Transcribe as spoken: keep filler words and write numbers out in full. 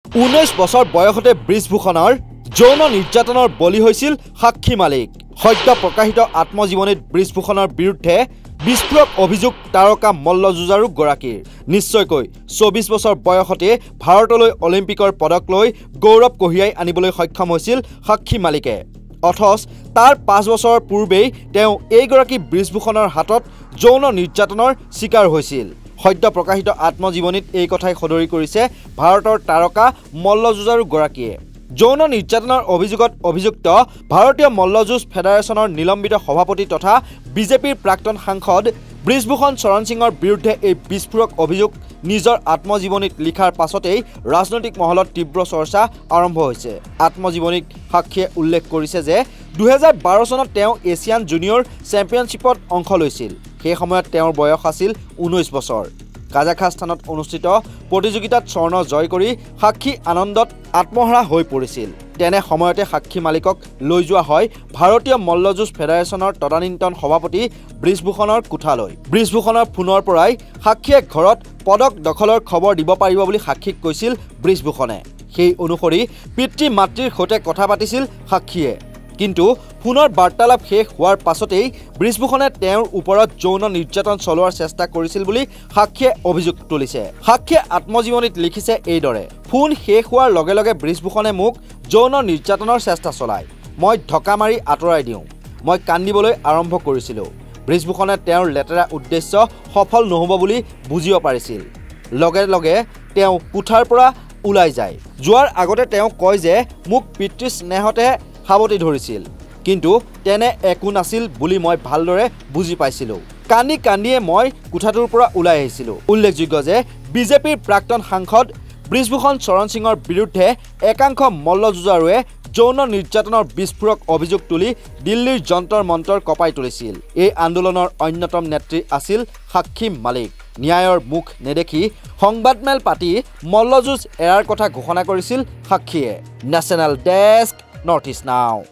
ঊনৈশ বছৰ বয়সতে ব্ৰিজভূষণৰ যৌন নিৰ্যাতনৰ বলি হৈছিল সাক্ষী মালিক। সদ্য প্ৰকাশিত আত্মজীৱনীত ব্ৰিজভূষণৰ বিৰুদ্ধে বিস্ফোৰক অভিযোগ তাৰকা মল্লযুঁজাৰু গৰাকীৰ। নিশ্চয়কৈ চৌবিশ বছৰ বয়সতে ভাৰতলৈ অলিম্পিকৰ পদক লৈ গৌৰৱ কঢ়িয়াই আনিবলৈ সক্ষম হৈছিল সাক্ষী মালিকে। অথচ তাৰ পাঁচ বছৰ পূৰ্বেই তেওঁ এইগৰাকী ব্ৰিজভূষণৰ হাতত যৌন নিৰ্যাতনৰ শিকাৰ হৈছিল। সদ্য প্ৰকাশিত আত্মজীৱনীত এই কথাই সদৰি কৰিছে ভাৰতৰ তাৰকা মল্লযুঁজাৰু গৰাকীয়ে। যৌন নিৰ্যাতনৰ অভিযোগত অভিযুক্ত ভাৰতীয় মল্লযুঁজ ফেডাৰেশ্যনৰ নিলম্বিত সভাপতি তথা বিজেপিৰ প্ৰাক্তন সাংসদ ব্ৰিজভূষণ চৰণ সিঙৰ বিৰুদ্ধে এই বিস্ফোৰক অভিযোগ নিজৰ আত্মজীৱনীত লিখাৰ পাছতেই ৰাজনৈতিক মহলত তীব্ৰ চৰ্চা আৰম্ভ হৈছে। আত্মজীৱনীত সাক্ষীয়ে উল্লেখ কৰিছে যে দুহেজাৰ বাৰ চনত তেওঁ এছিয়ান জুনিয়ৰ চেম্পিয়নশ্বিপত অংশ লৈছিল। সেই সময়ত তেওঁৰ বয়স আছিল ঊনৈশ বছৰ। কাজাখাস্তানত অনুষ্ঠিত প্ৰতিযোগিতাত স্বৰ্ণ জয় কৰি সাক্ষী আনন্দত আত্মহাৰা হৈ পৰিছিল। তেনে সময়তে সাক্ষী মালিকক লৈ যোৱা হয় ভাৰতীয় মল্লযুঁজ ফেডাৰেশ্যনৰ তদানীন্তন সভাপতি ব্ৰিজভূষণৰ কোঠালৈ। ব্ৰিজভূষণৰ ফোনৰ পৰাই সাক্ষীয়ে ঘৰত পদক দখলৰ খবৰ দিব পাৰিব বুলি সাক্ষীক কৈছিল ব্ৰিজভূষণে। সেই অনুসৰি পিতৃ মাতৃৰ সৈতে কথা পাতিছিল সাক্ষীয়ে। কিন্তু ফোনৰ বাৰ্তালাপ শেষ হোৱাৰ পাছতেই ব্ৰিজভূষণে তেওঁৰ ওপৰত যৌন নিৰ্যাতন চলোৱাৰ চেষ্টা কৰিছিল বুলি সাক্ষীয়ে অভিযোগ তুলিছে। সাক্ষীয়ে আত্মজীৱনীত লিখিছে এইদৰে, ফোন শেষ হোৱাৰ লগে লগে ব্ৰিজভূষণে মোক যৌন নিৰ্যাতনৰ চেষ্টা চলায়। মই ঢকা মাৰি আঁতৰাই দিওঁ। মই কান্দিবলৈ আৰম্ভ কৰিছিলোঁ। ব্ৰিজভূষণে তেওঁৰ লেতেৰা উদ্দেশ্য সফল নহ'ব বুলি বুজিব পাৰিছিল। লগে লগে তেওঁ কোঠাৰ পৰা ওলাই যায়। যোৱাৰ আগতে তেওঁ কয় যে মোক পিতৃ স্নেহতে সাৱটি ধৰিছিল, কিন্তু তেনে একো নাছিল বুলি মই ভালদৰে বুজি পাইছিলোঁ। কান্দি কান্দিয়ে মই কোঠাটোৰ পৰা ওলাই আহিছিলোঁ। উল্লেখযোগ্য যে বিজেপিৰ প্ৰাক্তন সাংসদ ব্ৰিজভূষণ চৰণ সিঙৰ বিৰুদ্ধে একাংশ মল্লযুঁজাৰুৱে যৌন নিৰ্যাতনৰ বিস্ফোৰক অভিযোগ তুলি দিল্লীৰ যন্তৰ মন্তৰ কঁপাই তুলিছিল। এই আন্দোলনৰ অন্যতম নেত্ৰী আছিল সাক্ষী মালিক। ন্যায়ৰ মুখ নেদেখি সংবাদমেল পাতি মল্লযুঁজ এৰাৰ কথা ঘোষণা কৰিছিল সাক্ষীয়ে। নেশ্যনেল ডেস্ক, নৰ্থ ইষ্ট নাও।